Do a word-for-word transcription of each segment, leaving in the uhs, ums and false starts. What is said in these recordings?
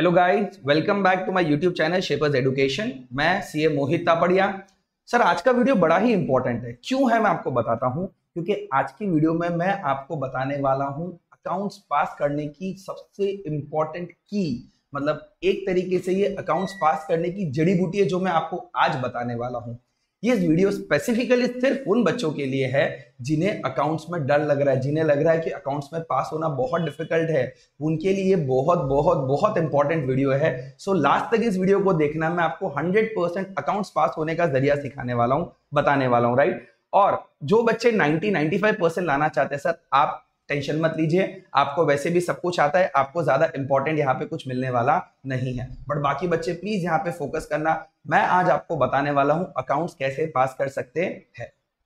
Hello guys, welcome back to my YouTube channel Shapers Education. मैं CA Mohit Tapadiya. Sir, आज का video बड़ा ही important है। क्यों है मैं आपको बताता हूं। क्योंकि आज की वीडियो में मैं आपको बताने वाला हूं अकाउंट्स पास करने की सबसे इंपॉर्टेंट की, मतलब एक तरीके से ये अकाउंट्स पास करने की जड़ी बूटी है जो मैं आपको आज बताने वाला हूं। ये वीडियो स्पेसिफिकली सिर्फ उन बच्चों के लिए है जिन्हें अकाउंट्स में डर लग रहा है, जिन्हें लग रहा है कि अकाउंट्स में पास होना बहुत डिफिकल्ट है। उनके लिए बहुत बहुत बहुत इंपॉर्टेंट वीडियो है। सो लास्ट तक इस वीडियो को देखना। मैं आपको हंड्रेड परसेंट अकाउंट्स पास होने का जरिया सिखाने वाला हूं, बताने वाला हूं, राइट। और जो बच्चे नाइंटी नाइंटी फाइव परसेंट लाना चाहते हैं, सर आप टेंशन मत लीजिए, आपको वैसे भी सब कुछ आता है, आपको ज्यादा इंपॉर्टेंट यहाँ पे कुछ मिलने वाला नहीं है। बट बाकी बच्चे प्लीज यहाँ पे फोकस करना। मैं आज आपको बताने वाला हूं अकाउंट्स कैसे पास कर सकते हैं।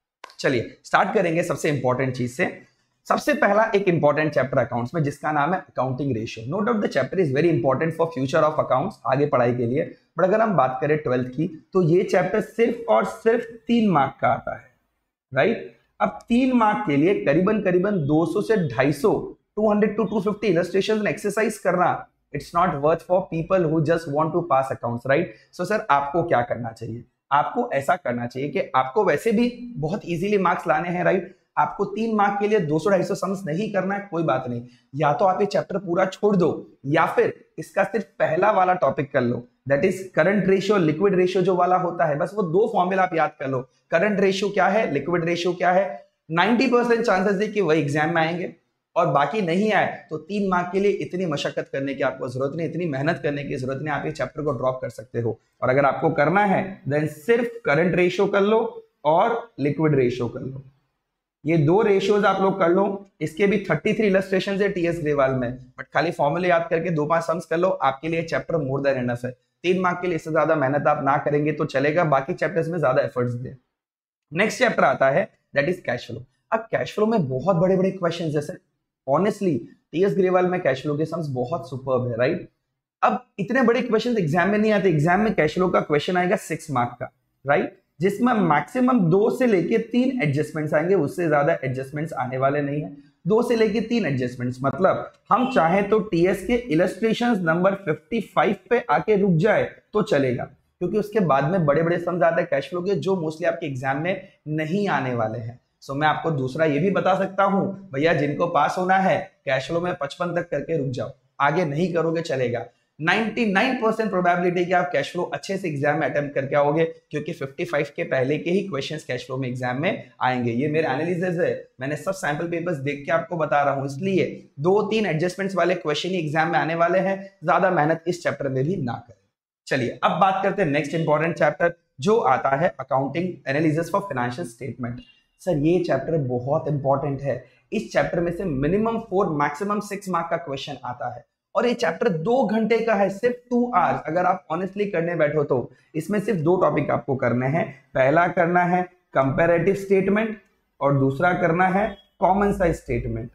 चलिए स्टार्ट करेंगे सबसे इंपॉर्टेंट चीज से। सबसे पहला एक इंपॉर्टेंट चैप्टर अकाउंट्स में जिसका नाम है accounting ratio. No doubt the chapter is very important for future of accounts, आगे पढ़ाई के लिए। बट अगर हम बात करें ट्वेल्थ की तो ये चैप्टर सिर्फ और सिर्फ तीन मार्क का आता है, राइट। अब तीन मार्क के लिए करीबन करीबन दो सौ से ढाई सौ, two hundred to two fifty illustrations and exercise करना, it's not worth for people who just want to pass accounts, right. So sir आपको क्या करना चाहिए? आपको ऐसा करना चाहिए कि आपको वैसे भी बहुत इजीली मार्क्स लाने हैं, राइट। आपको तीन मार्क के लिए दो सौ ढाई सौ सम्स नहीं करना है, कोई बात नहीं। या तो आप ये चैप्टर पूरा छोड़ दो या फिर इसका सिर्फ पहला वाला टॉपिक कर लो, that is current ratio, liquid ratio जो वाला होता है। बस वो दो फॉर्मूला आप याद कर लो। करंट रेशियो क्या है, लिक्विड रेशियो क्या है। नाइंटी परसेंट चांसेस है कि वही एग्जाम में आएंगे, और बाकी नहीं आए तो तीन मार्क के लिए इतनी मशक्कत करने की आपको जरूरत नहीं, इतनी मेहनत करने की जरूरत नहीं। आप ये चैप्टर को ड्रॉप कर सकते हो। और अगर आपको करना है देन सिर्फ करंट रेशियो कर लो और लिक्विड रेशियो कर लो। ये दो रेशियोज आप लोग कर लो। इसके भी थर्टी थ्री इलस्ट्रेशंस है टीएस ग्रेवाल में, बट खाली फॉर्मूले याद करके दो पांच सम्स कर लो, आपके लिए चैप्टर मोर देन इनफ है। तीन मार्क के लिए इससे ज्यादा मेहनत आप ना करेंगे तो चलेगा, बाकी चैप्टर्स में ज्यादा एफर्ट्स दें। नेक्स्ट चैप्टर आता है दैट इज कैश फ्लो। अब कैश फ्लो में बहुत बड़े बड़े क्वेश्चन है सर। ऑनेस्टली टीएस ग्रेवाल में कैश फ्लो के सम्स बहुत सुपर्ब है, राइट। अब इतने बड़े क्वेश्चन एग्जाम में नहीं आते। एग्जाम में कैश फ्लो का क्वेश्चन आएगा सिक्स मार्क का, राइट, जिसमें मैक्सिमम दो से लेके तीन एडजस्टमेंट्स आएंगे, उससे ज्यादा एडजस्टमेंट्स आने वाले नहीं है। दो से लेके तीन एडजस्टमेंट्स मतलब हम चाहें तो टीएस के इलस्ट्रेशंस नंबर फिफ्टी फाइव पे आके रुक जाए तो चलेगा, क्योंकि उसके बाद में बड़े बड़े सम्स आते हैं कैश फ्लो के जो मोस्टली आपके एग्जाम में नहीं आने वाले हैं। सो मैं आपको दूसरा ये भी बता सकता हूं, भैया जिनको पास होना है कैश फ्लो में पचपन तक करके रुक जाओ, आगे नहीं करोगे चलेगा। निन्यानवे परसेंट प्रोबेबिलिटी कि आप कैश फ्लो अच्छे से एग्जाम में अटेम्प्ट करके आओगे, क्योंकि पचपन के पहले के ही क्वेश्चंस कैश फ्लो में एग्जाम में आएंगे। ये मेरे एनालिसिस है, मैंने सब सैंपल पेपर्स देख के आपको बता रहा हूं। इसलिए दो तीन एडजस्टमेंट्स वाले क्वेश्चन ही एग्जाम में आने वाले हैं, ज्यादा मेहनत इस चैप्टर में भी ना करें। चलिए अब बात करते हैं नेक्स्ट इंपॉर्टेंट चैप्टर जो आता है accounting analysis for financial statement. Sir ये चैप्टर बहुत इंपॉर्टेंट है। इस चैप्टर में से minimum four maximum six mark का क्वेश्चन आता है, और ये चैप्टर दो घंटे का है, सिर्फ टू आवर्स। अगर आप ऑनेस्टली करने बैठो तो इसमें सिर्फ दो टॉपिक आपको करने हैं। पहला करना है कंपैरेटिव स्टेटमेंट और दूसरा करना है कॉमन साइज स्टेटमेंट।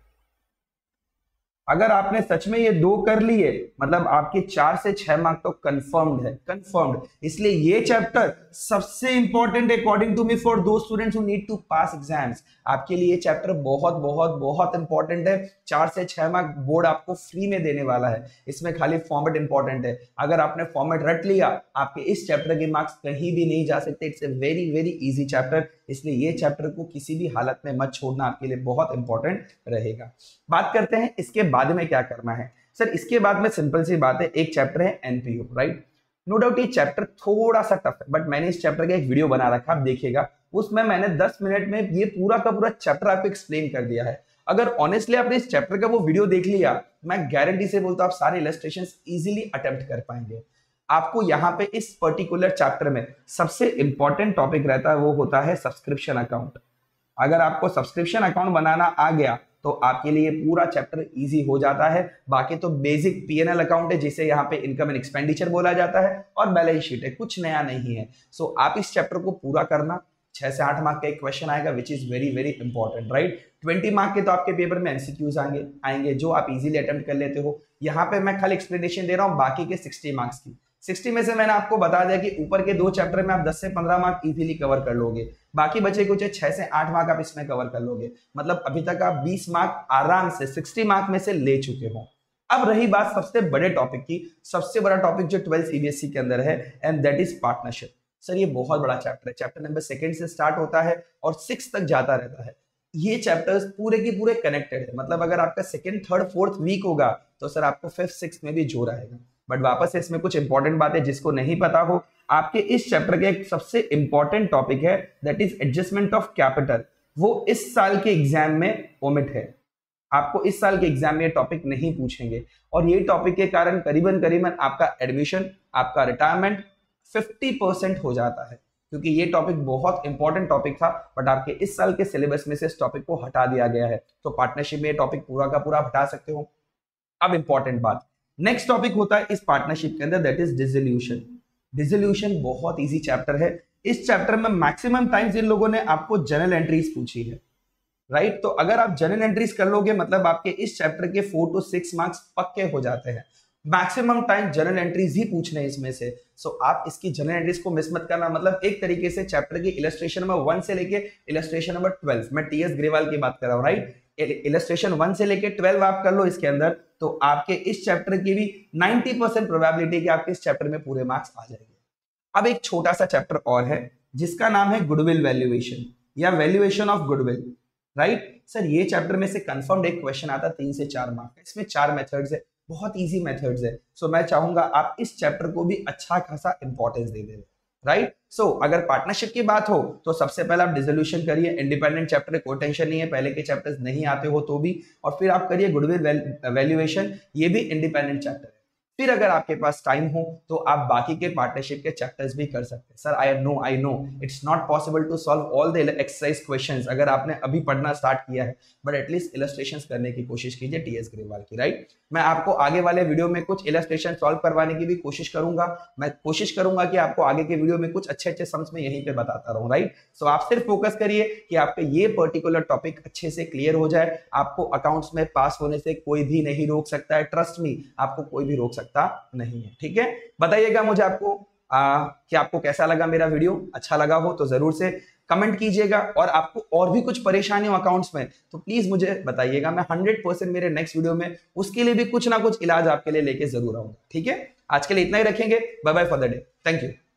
अगर आपने सच में ये दो कर लिए मतलब आपके चार से छह मार्क तो कंफर्म्ड है, कंफर्म्ड। इसलिए ये चैप्टर सबसे important according to me for those students who need to pass exams. आपके लिए ये चैप्टर बहुत बहुत बहुत इंपॉर्टेंट है। चार से छह मार्क बोर्ड आपको फ्री में देने वाला है। इसमें खाली फॉर्मेट इंपॉर्टेंट है। अगर आपने फॉर्मेट रट लिया आपके इस चैप्टर के मार्क्स कहीं भी नहीं जा सकते। It's a very very easy chapter, इसलिए ये चैप्टर को किसी भी हालत में मत छोड़ना, आपके लिए बहुत इंपॉर्टेंट रहेगा। बात करते हैं इसके बाद में क्या करना है। सर इसके बाद में सिंपल सी बात है, एक चैप्टर है एनपीओ, राइट। नो डाउट ये चैप्टर थोड़ा सा टफ है, बट मैंने इस चैप्टर का एक वीडियो बना रखा, आप देखिएगा। उसमें मैंने दस मिनट में ये पूरा का पूरा चैप्टर आपको एक्सप्लेन कर दिया है। अगर ऑनेस्टली आपने इस चैप्टर का वो वीडियो देख लिया, मैं गारंटी से बोलता हूं आप सारे इलस्ट्रेशंस इजीली अटेम्प्ट कर पाएंगे। आपको यहाँ पे इस पर्टिकुलर चैप्टर में सबसे इंपॉर्टेंट टॉपिक रहता है, वो होता है सब्सक्रिप्शन अकाउंट। अगर आपको सब्सक्रिप्शन अकाउंट बनाना आ गया तो आपके लिए पूरा चैप्टर इजी हो जाता है। बाकी तो बेसिक पीएनएल अकाउंट है जिसे यहाँ पे इनकम एंड एक्सपेंडिचर बोला जाता है, और बैलेंस शीट है, कुछ नया नहीं है। सो so, आप इस चैप्टर को पूरा करना। छह से आठ मार्क का एक क्वेश्चन आएगा which is very very important, right. Twenty mark के तो आपके पेपर में एमसीक्यूज आएंगे आएंगे जो आप इजीली अटेम्प्ट कर लेते हो। यहाँ पे मैं खाली एक्सप्लेनेशन दे रहा हूँ बाकी के सिक्सटी मार्क्स की। साठ में से मैंने आपको बता दिया कि ऊपर के दो चैप्टर में आप दस से पंद्रह मार्क इजीली कवर कर लोगे, बाकी बचे कुछ छह से आठ मार्क आप इसमें कवर कर लोगे। मतलब अभी तक आप बीस मार्क आराम से साठ मार्क में से ले चुके हो। अब रही बात सबसे बड़े टॉपिक की, सबसे बड़ा टॉपिक जो ट्वेल्थ सीबीएसई के अंदर है, and that is partnership. Sir ये बहुत बड़ा चैप्टर है, चैप्टर नंबर सेकंड से स्टार्ट होता है और सिक्स तक जाता रहता है। ये चैप्टर्स पूरे के पूरे कनेक्टेड है, मतलब अगर आपका सेकंड थर्ड फोर्थ वीक होगा तो सर आपको फिफ्थ सिक्स में भी जोर आएगा। बट वापस से इसमें कुछ इंपॉर्टेंट बातें जिसको नहीं पता हो, आपके इस चैप्टर का एक सबसे इंपॉर्टेंट टॉपिक है that is adjustment of capital, वो इस साल के एग्जाम में ओमिट है। आपको इस साल के एग्जाम में ये टॉपिक नहीं पूछेंगे और ये टॉपिक के कारण करीबन करीबन आपका एडमिशन, आपका रिटायरमेंट फिफ्टी परसेंट हो जाता है, क्योंकि ये टॉपिक बहुत इंपॉर्टेंट टॉपिक था बट आपके इस साल के सिलेबस में से इस टॉपिक को हटा दिया गया है। तो पार्टनरशिप में ये टॉपिक पूरा का पूरा हटा सकते हो। अब इंपॉर्टेंट बात, नेक्स्ट टॉपिक होता है इस पार्टनरशिप के अंदर दैट इज डिसोल्यूशन। डिसोल्यूशन बहुत इजी चैप्टर है। इस चैप्टर में मैक्सिमम टाइम्स इन लोगों ने आपको जर्नल एंट्रीज पूछी है, राइट right? तो अगर आप जर्नल एंट्रीज कर लोगे मतलब आपके इस चैप्टर के फोर टू सिक्स मार्क्स पक्के हो जाते हैं। मैक्सिमम टाइम जर्नल एंट्रीज ही पूछने हैं इसमें से, सो so, आप इसकी जर्नल एंट्रीज को मिस मत करना। मतलब एक तरीके से चैप्टर की इलस्ट्रेशन नंबर वन से लेके इलस्ट्रेशन नंबर ट्वेल्व, मैं टीएस ग्रेवाल की बात कर रहा हूँ, राइट। इलस्ट्रेशन वन से लेके ट्वेल्व आप कर लो इसके अंदर, तो आपके इस चैप्टर की भी नाइंटी परसेंट प्रोबेबिलिटी कि आपके इस चैप्टर में पूरे मार्क्स आ जाएंगे। अब एक छोटा सा चैप्टर और है जिसका नाम है गुडविल वैल्यूएशन या valuation of goodwill, right. Sir ये चैप्टर में से कंफर्म्ड एक क्वेश्चन आता है तीन से चार मार्क का, इसमें चार मेथड्स है, बहुत इजी मेथड्स है। सो so, मैं चाहूंगा आप इस चैप्टर को भी अच्छा खासा इंपॉर्टेंस दे दें, राइट। सो अगर पार्टनरशिप की बात हो तो सबसे पहले आप डिसोल्यूशन करिए, इंडिपेंडेंट चैप्टर कोई टेंशन नहीं है, पहले के चैप्टर्स नहीं आते हो तो भी, और फिर आप करिए गुडविल वैल्यूएशन, ये भी इंडिपेंडेंट चैप्टर है। फिर अगर आपके पास टाइम हो तो आप बाकी के पार्टनरशिप के चैप्टर्स भी कर सकते हैं। Sir I know I know it's not possible to solve all the exercise questions अगर आपने अभी पढ़ना स्टार्ट किया है, बट एटलीस्ट इलस्ट्रेशंस करने की कोशिश कीजिए टीएस ग्रेवाल की, राइट। मैं आपको आगे वाले वीडियो में कुछ इलस्ट्रेशन सॉल्व करवाने की भी कोशिश करूंगा। मैं कोशिश करूंगा कि आपको आगे के वीडियो में कुछ अच्छे अच्छे सम्स में यहीं पे बताता रहूं, राइट। सो आप सिर्फ फोकस करिए कि आपका ये पर्टिकुलर टॉपिक अच्छे से क्लियर हो जाए। आपको अकाउंट्स में पास होने से कोई भी नहीं रोक सकता है, ट्रस्ट मी, आपको कोई भी रोक सकता नहीं है, ठीक है। बताइएगा मुझे आपको आ, कि आपको कैसा लगा मेरा वीडियो। अच्छा लगा हो तो जरूर से कमेंट कीजिएगा, और आपको और भी कुछ परेशानी हो अकाउंट्स में तो प्लीज मुझे बताइएगा। मैं हंड्रेड परसेंट मेरे नेक्स्ट वीडियो में उसके लिए भी कुछ ना कुछ इलाज आपके लिए लेके जरूर आऊंगा, ठीक है। आज के लिए इतना ही रखेंगे। Bye bye for the day, thank you.